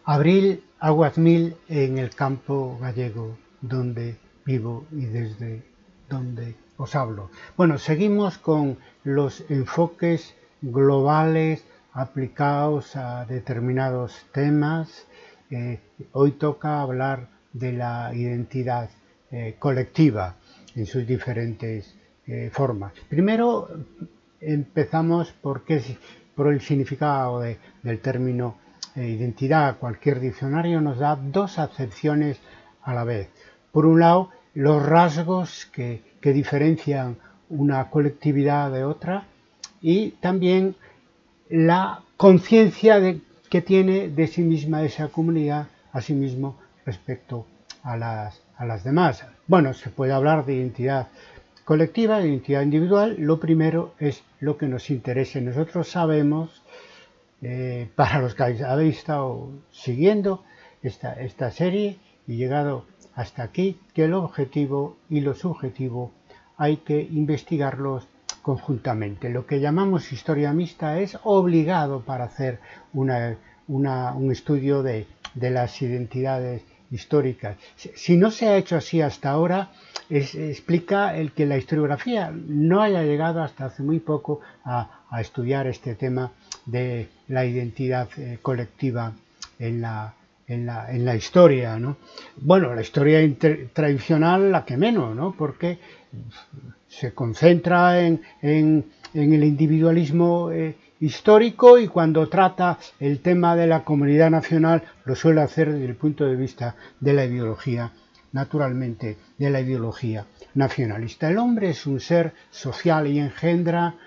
Abril aguas mil en el campo gallego, donde vivo y desde donde os hablo. Bueno, seguimos con los enfoques globales aplicados a determinados temas. Hoy toca hablar de la identidad colectiva en sus diferentes formas. Primero empezamos por el significado del término identidad. Cualquier diccionario nos da dos acepciones a la vez. Por un lado, los rasgos que diferencian una colectividad de otra, y también la conciencia que tiene de sí misma esa comunidad, asimismo respecto a las demás. Bueno, se puede hablar de identidad colectiva, de identidad individual. Lo primero es lo que nos interesa. Nosotros sabemos, para los que habéis estado siguiendo esta serie y llegado hasta aquí, que el objetivo y lo subjetivo hay que investigarlos conjuntamente. Lo que llamamos historia mixta es obligado para hacer un estudio de las identidades históricas. Si no se ha hecho así hasta ahora, explica el que la historiografía no haya llegado hasta hace muy poco a estudiar este tema de la identidad colectiva en la historia, ¿no? Bueno, la historia tradicional la que menos, ¿no? Porque se concentra en el individualismo histórico, y cuando trata el tema de la comunidad nacional lo suele hacer desde el punto de vista de la ideología, naturalmente, de la ideología nacionalista. El hombre es un ser social y engendra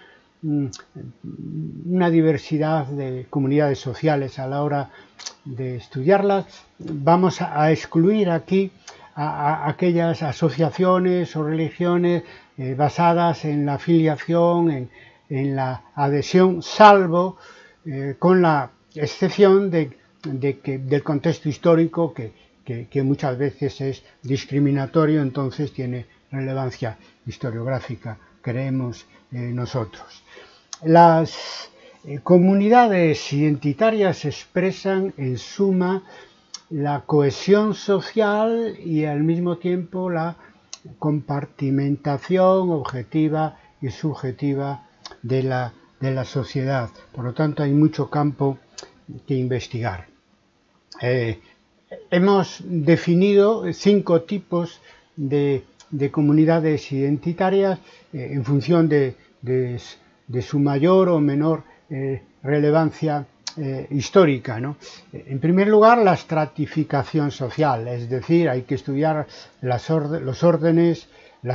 una diversidad de comunidades sociales. A la hora de estudiarlas vamos a excluir aquí a aquellas asociaciones o religiones basadas en la afiliación, en la adhesión, salvo con la excepción del contexto histórico que muchas veces es discriminatorio, entonces tiene relevancia historiográfica, creemos nosotros. Las comunidades identitarias expresan en suma la cohesión social y al mismo tiempo la compartimentación objetiva y subjetiva de la sociedad. Por lo tanto, hay mucho campo que investigar. Hemos definido 5 tipos de comunidades identitarias en función de su mayor o menor relevancia histórica, ¿no? En primer lugar, la estratificación social, es decir, hay que estudiar los órdenes,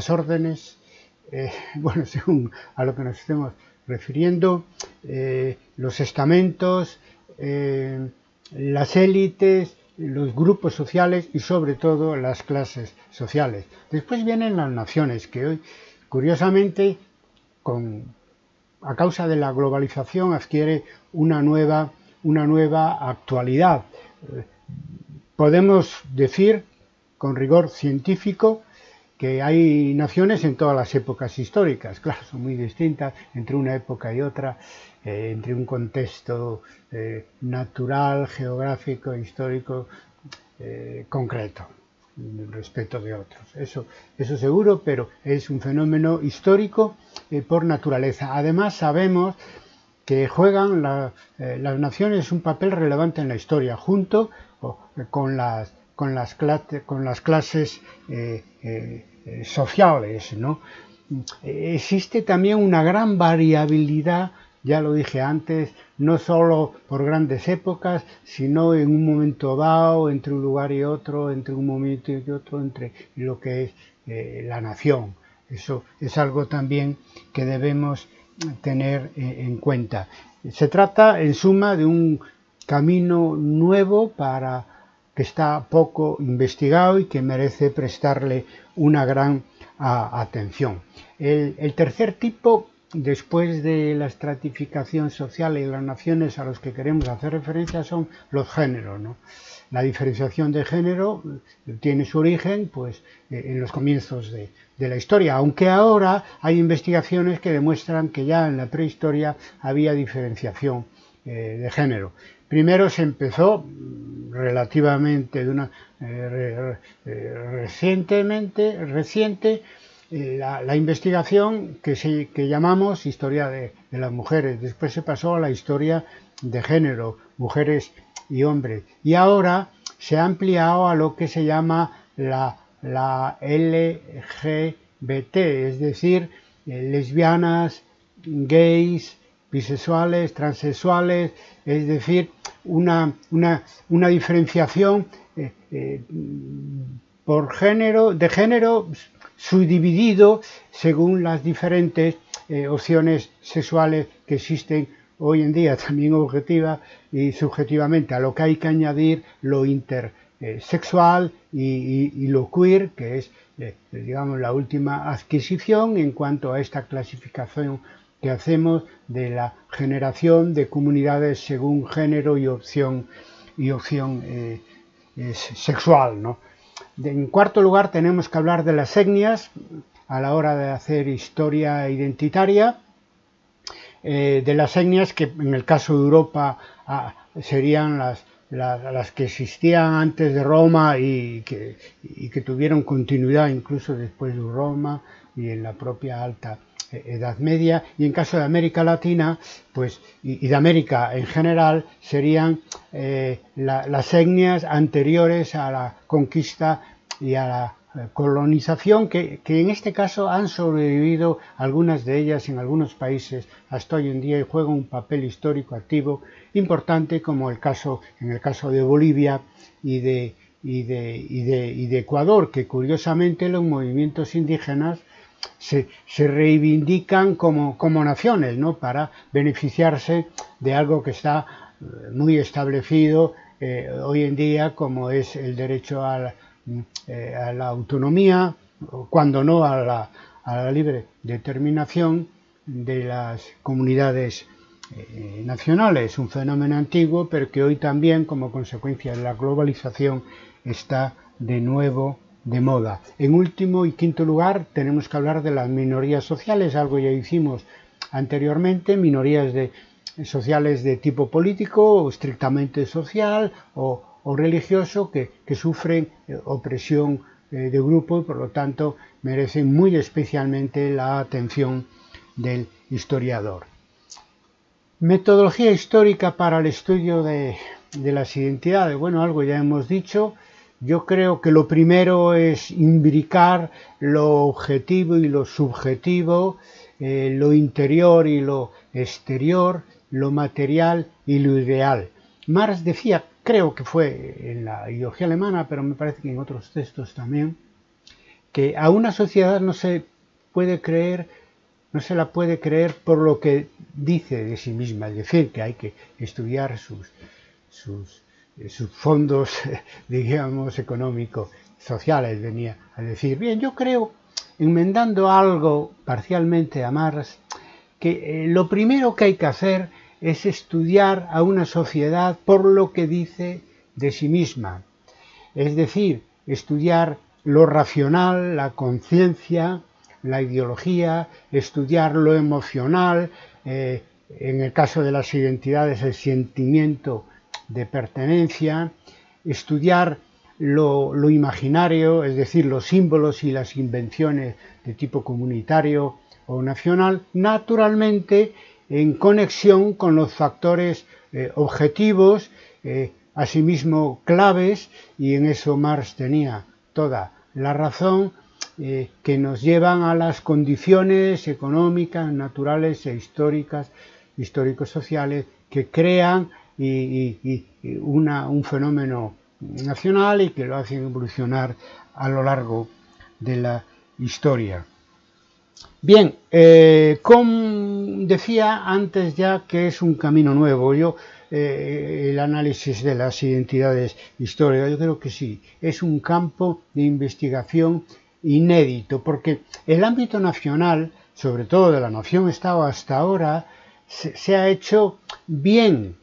bueno, según a lo que nos estemos refiriendo, los estamentos, las élites, los grupos sociales y sobre todo las clases sociales. Después vienen las naciones, que hoy, curiosamente, a causa de la globalización adquiere una nueva actualidad. Podemos decir con rigor científico que hay naciones en todas las épocas históricas. Claro, son muy distintas entre una época y otra, entre un contexto natural, geográfico, histórico concreto respecto de otros. Eso seguro, pero es un fenómeno histórico por naturaleza. Además, sabemos que juegan las naciones un papel relevante en la historia, junto con las clases sociales, ¿no? Existe también una gran variabilidad, ya lo dije antes, no solo por grandes épocas, sino en un momento dado, entre un lugar y otro, entre un momento y otro, entre lo que es la nación. Eso es algo también que debemos tener en cuenta. Se trata, en suma, de un camino nuevo que está poco investigado y que merece prestarle una gran atención. El tercer tipo, después de la estratificación social y las naciones a los que queremos hacer referencia, son los géneros, ¿no? La diferenciación de género tiene su origen pues, en los comienzos de la historia, aunque ahora hay investigaciones que demuestran que ya en la prehistoria había diferenciación de género. Primero se empezó, relativamente reciente, la investigación que llamamos historia de las mujeres. Después se pasó a la historia de género, mujeres y hombres. Y ahora se ha ampliado a lo que se llama la LGBT, es decir, lesbianas, gays, bisexuales, transexuales, es decir, una diferenciación por género, de género subdividido según las diferentes opciones sexuales que existen hoy en día, también objetiva y subjetivamente, a lo que hay que añadir lo intersexual y lo queer, que es digamos la última adquisición en cuanto a esta clasificación que hacemos de la generación de comunidades según género y opción sexual, ¿no? En cuarto lugar tenemos que hablar de las etnias a la hora de hacer historia identitaria, de las etnias que en el caso de Europa serían las que existían antes de Roma y que tuvieron continuidad incluso después de Roma y en la propia Alta Edad Media, y en caso de América Latina pues y de América en general serían las etnias anteriores a la conquista y a la colonización, que en este caso han sobrevivido algunas de ellas en algunos países hasta hoy en día y juegan un papel histórico activo importante, como en el caso de Bolivia y de Ecuador, que curiosamente los movimientos indígenas se reivindican como naciones, ¿no?, para beneficiarse de algo que está muy establecido hoy en día, como es el derecho a la autonomía, cuando no a la libre determinación de las comunidades nacionales, un fenómeno antiguo, pero que hoy también, como consecuencia de la globalización, está de nuevo de moda. En último y quinto lugar, tenemos que hablar de las minorías sociales, algo ya hicimos anteriormente, minorías sociales de tipo político o estrictamente social o religioso que sufren opresión de grupo y por lo tanto merecen muy especialmente la atención del historiador. Metodología histórica para el estudio de las identidades. Bueno, algo ya hemos dicho. Yo creo que lo primero es imbricar lo objetivo y lo subjetivo, lo interior y lo exterior, lo material y lo ideal. Marx decía, creo que fue en la ideología alemana, pero me parece que en otros textos también, que a una sociedad no se la puede creer por lo que dice de sí misma, es decir, que hay que estudiar sus fondos, digamos, económicos, sociales, venía a decir. Bien, yo creo, enmendando algo parcialmente a Marx, que lo primero que hay que hacer es estudiar a una sociedad por lo que dice de sí misma. Es decir, estudiar lo racional, la conciencia, la ideología, estudiar lo emocional, en el caso de las identidades, el sentimiento de pertenencia, estudiar lo imaginario, es decir, los símbolos y las invenciones de tipo comunitario o nacional, naturalmente en conexión con los factores objetivos, asimismo claves, y en eso Marx tenía toda la razón, que nos llevan a las condiciones económicas, naturales e históricas, histórico-sociales, que crean un fenómeno nacional y que lo hacen evolucionar a lo largo de la historia. Bien, como decía antes ya que es un camino nuevo, el análisis de las identidades históricas, yo creo que sí, es un campo de investigación inédito, porque el ámbito nacional, sobre todo de la nación-estado hasta ahora, se ha hecho bien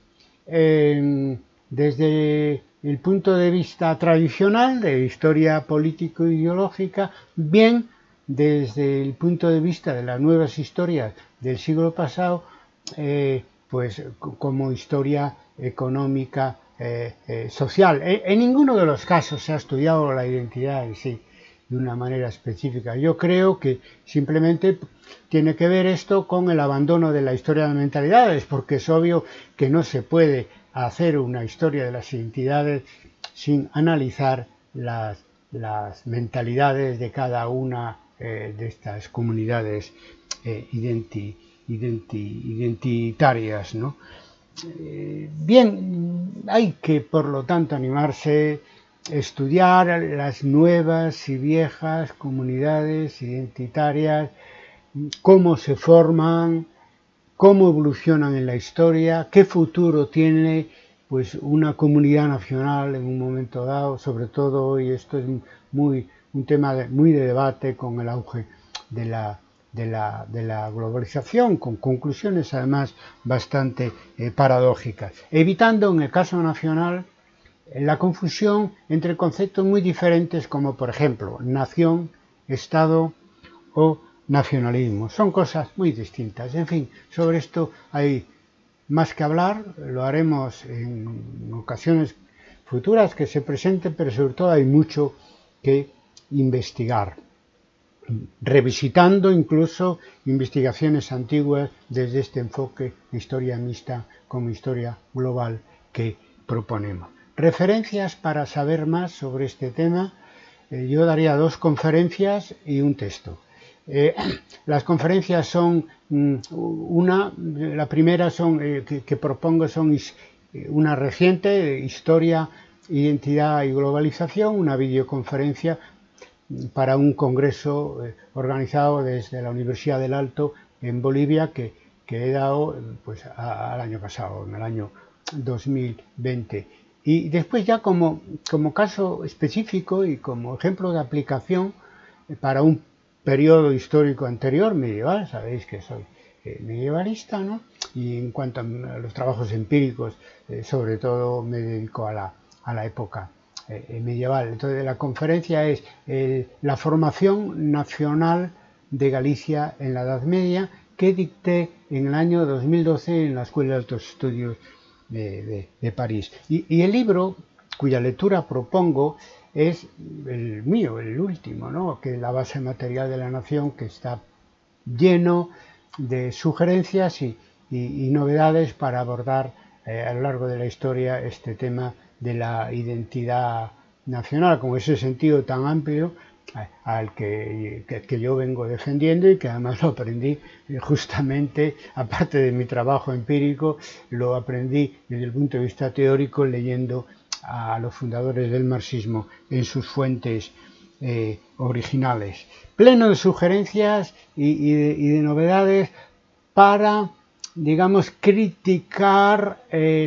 desde el punto de vista tradicional de historia político-ideológica, bien desde el punto de vista de las nuevas historias del siglo pasado, pues como historia económica social. En ninguno de los casos se ha estudiado la identidad en sí de una manera específica. Yo creo que simplemente tiene que ver esto con el abandono de la historia de las mentalidades, porque es obvio que no se puede hacer una historia de las identidades sin analizar las mentalidades de cada una de estas comunidades identitarias, ¿no? Bien, hay que por lo tanto animarse a estudiar las nuevas y viejas comunidades identitarias, cómo se forman, cómo evolucionan en la historia, qué futuro tiene pues una comunidad nacional en un momento dado, sobre todo hoy esto es un tema muy de debate con el auge de la globalización, con conclusiones además bastante paradójicas, evitando en el caso nacional la confusión entre conceptos muy diferentes como por ejemplo nación, Estado o nacionalismo. Son cosas muy distintas. En fin, sobre esto hay más que hablar, lo haremos en ocasiones futuras que se presenten, pero sobre todo hay mucho que investigar, revisitando incluso investigaciones antiguas desde este enfoque de historia mixta como historia global que proponemos. Referencias para saber más sobre este tema, yo daría 2 conferencias y un texto. Las conferencias son la primera que propongo son una reciente, Historia, Identidad y Globalización, una videoconferencia para un congreso organizado desde la Universidad del Alto en Bolivia que he dado pues, al año pasado, en el año 2020. Y después ya como caso específico y como ejemplo de aplicación para un periodo histórico anterior, medieval, sabéis que soy medievalista, ¿no? Y en cuanto a los trabajos empíricos, sobre todo me dedico a la época medieval. Entonces la conferencia es la formación nacional de Galicia en la Edad Media, que dicté en el año 2012 en la Escuela de Altos Estudios de París. Y el libro, cuya lectura propongo, es el mío, el último, ¿no? Que es la base material de la nación, que está lleno de sugerencias y novedades para abordar a lo largo de la historia este tema de la identidad nacional, con ese sentido tan amplio al que yo vengo defendiendo y que además lo aprendí justamente, aparte de mi trabajo empírico, lo aprendí desde el punto de vista teórico leyendo a los fundadores del marxismo en sus fuentes originales. Pleno de sugerencias y de novedades para, digamos, criticar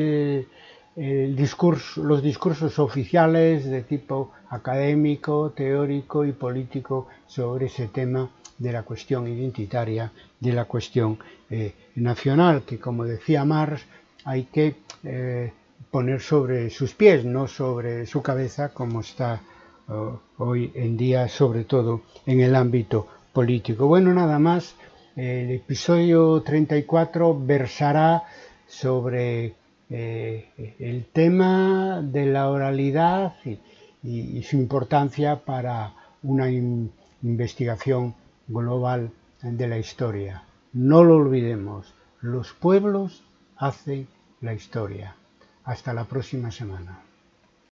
los discursos oficiales de tipo académico, teórico y político sobre ese tema de la cuestión identitaria, de la cuestión nacional, que como decía Marx, hay que poner sobre sus pies, no sobre su cabeza, como está hoy en día, sobre todo en el ámbito político. Bueno, nada más, el episodio 34 versará sobre el tema de la oralidad y su importancia para una investigación global de la historia. No lo olvidemos, los pueblos hacen la historia. Hasta la próxima semana.